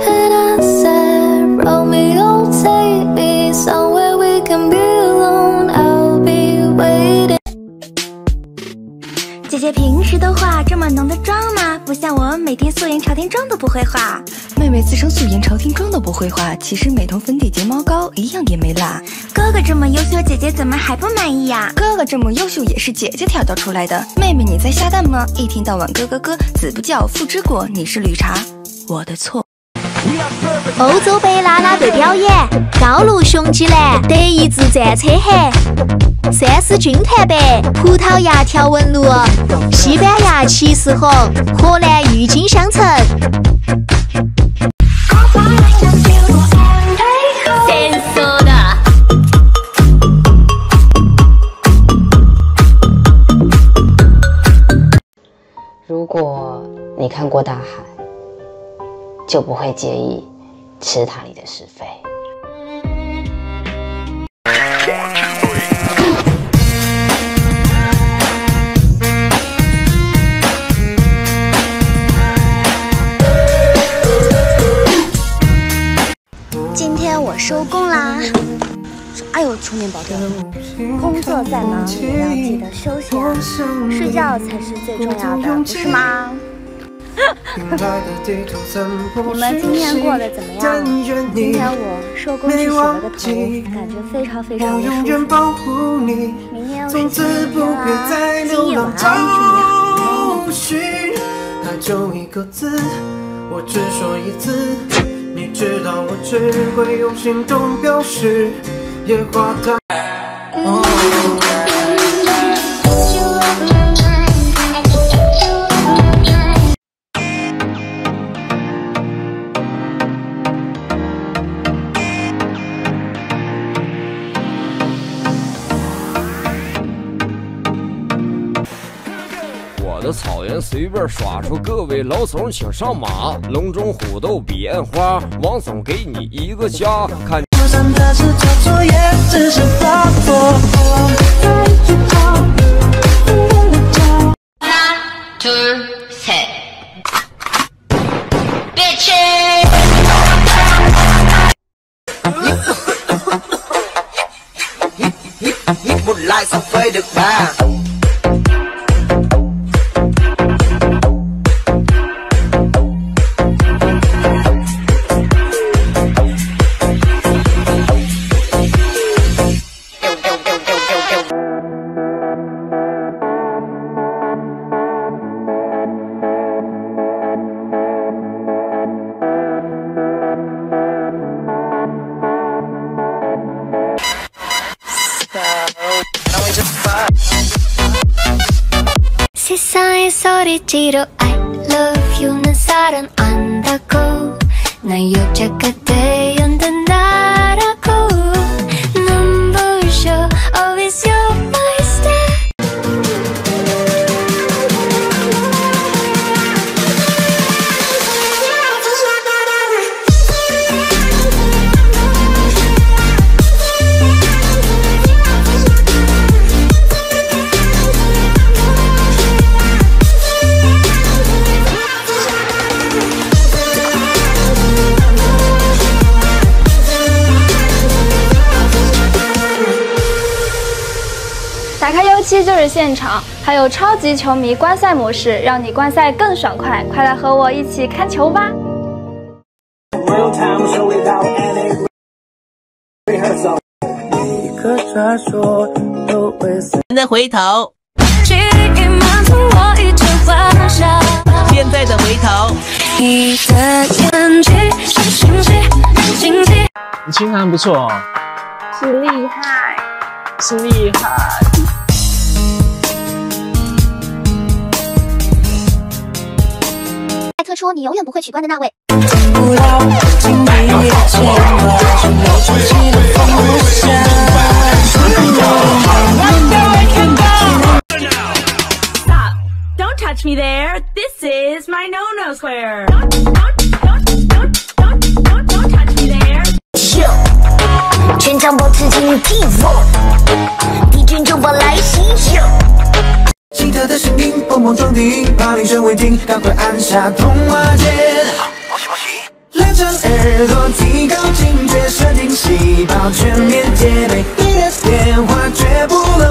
And I said, Romeo, take me somewhere we can be alone. I'll be waiting. 姐姐平时都化这么浓的妆吗？不像我每天素颜朝天妆都不会化。 妹妹自称素颜朝天妆都不会化，其实美瞳、粉底、睫毛膏一样也没落。 哥哥这么优秀，姐姐怎么还不满意呀？ 哥哥这么优秀也是姐姐挑导出来的。妹妹你在瞎蛋吗？一天到晚哥哥哥，子不教父之过，你是绿茶，我的错。 欧洲杯啦啦队表演，高卢雄鸡蓝，德意志战车黑，三狮军团白，葡萄牙条纹路，西班牙骑士红，荷兰郁金香橙。 如果你看过大海，就不会介意池塘里的是非。 今天我收工啦！哎呦，充电宝掉了。工作再忙也要记得休息啊，睡觉才是最重要的，不是吗？你们今天过得怎么样？今天我收工去洗了个头，感觉非常非常的舒服。明天我也是明天啦，今夜晚安，祝你好。 我的草原随便耍出各位老总请上马，龙争虎斗比烟花，王总给你一个家。看。 세상에소리지로 I love you는 사랑 안다고 나 여자가 되었는다라고 눈부셔 always you're my star 打开U7就是现场，还有超级球迷观赛模式，让你观赛更爽快。快来和我一起看球吧！ 的回头，现在的回头。 你的眼睛像星星，星星。 你琴弹不错哦， 是厉害， 是厉害。 艾特说你永远不会取关的那位。 Stop! Don't touch me there. This is my no-no square. Don't touch me there. 全场保持警惕，敌军就跑来袭。 奇特的声音蹦蹦撞顶，把铃声未停，赶快按下通话键。 耳朵提高警觉，神经细胞全面戒备，你的电话绝不漏。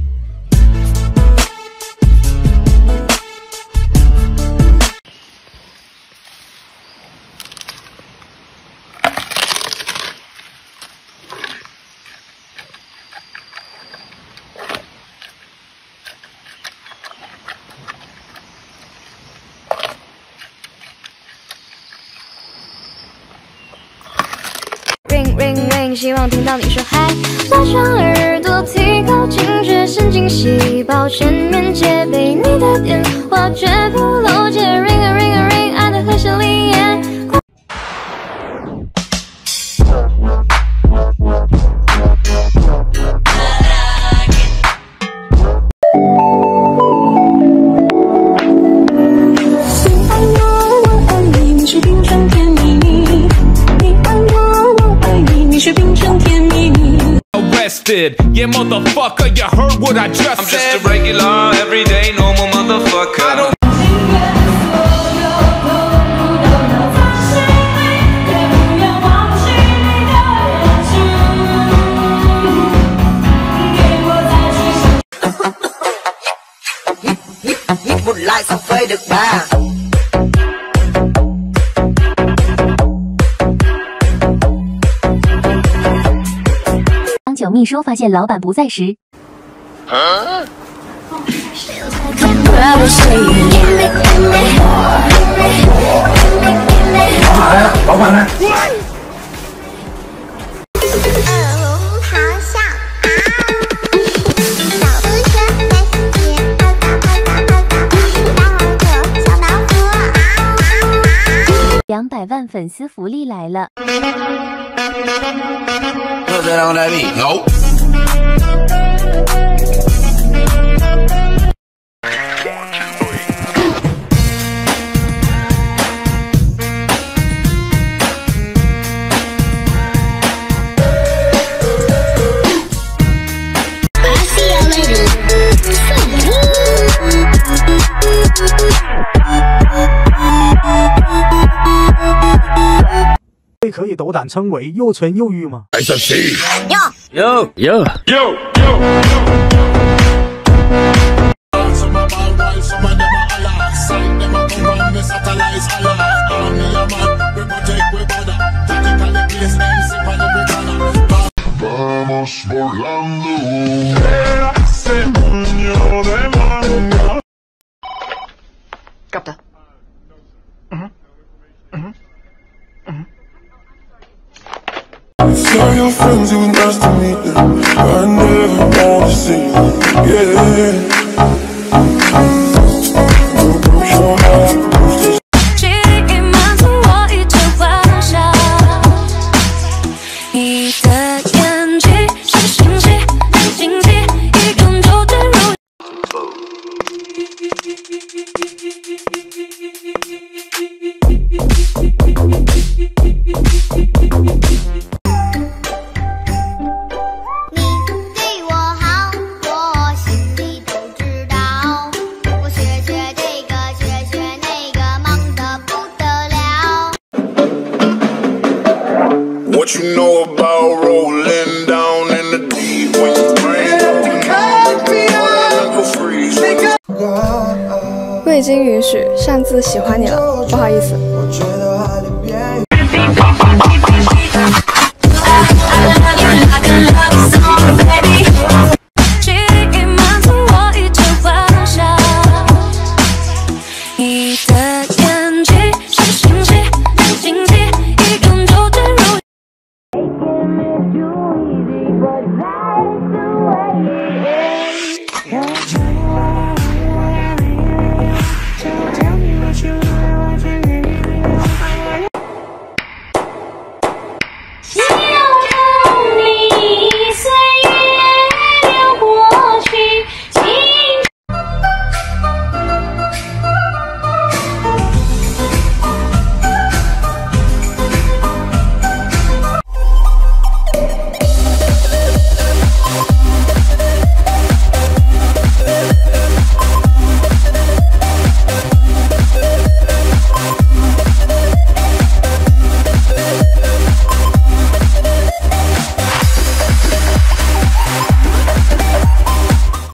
Ring ring ring， 希望听到你说嗨。拉长耳朵，提高警觉，神经细胞全面戒备，你的电话绝不漏接。Ring a ring a ring， 爱的和弦里耶。 Yeah, motherfucker, you heard what I just said. I'm just a regular, everyday, normal motherfucker. I don't một like sao phê được bà. 当九秘书发现老板不在时， 老板呢？ 200万粉丝福利来了。 Put that on that beat. Nope. I'll see you later. 可以斗胆称为又纯又欲吗？ Yo. Vamos volando. Capta. Tell your friends it was nice to meet them. I never want to see them. Yeah. 未经允许擅自喜欢你了，不好意思，